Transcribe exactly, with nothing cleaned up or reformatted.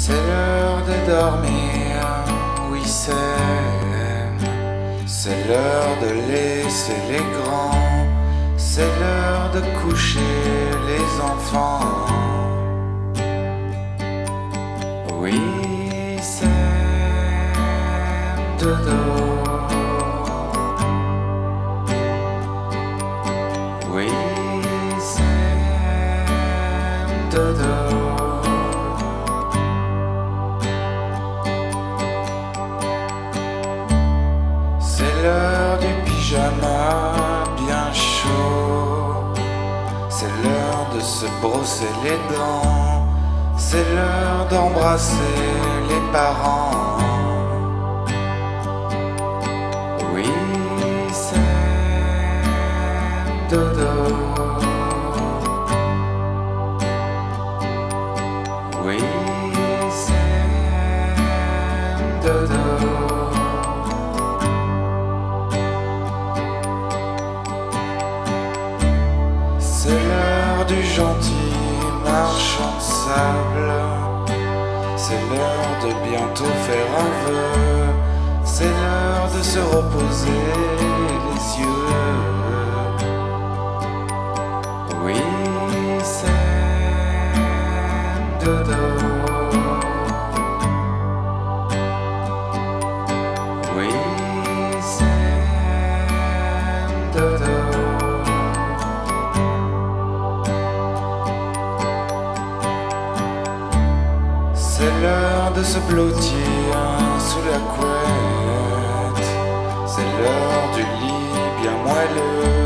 C'est l'heure de dormir, oui c'est C'est l'heure de laisser les grands, c'est l'heure de coucher les enfants. Oui c'est dodo. Oui c'est dodo. C'est l'heure du pyjama bien chaud. C'est l'heure de se brosser les dents. C'est l'heure d'embrasser les parents. Oui, c'est dodo. Oui, c'est dodo. C'est l'heure du gentil marchand de sable. C'est l'heure de bientôt faire un vœu. C'est l'heure de se reposer les yeux. Oui, c'est dodo. Oui, c'est dodo. C'est l'heure de se blottir sous la couette. C'est l'heure du lit bien moelleux.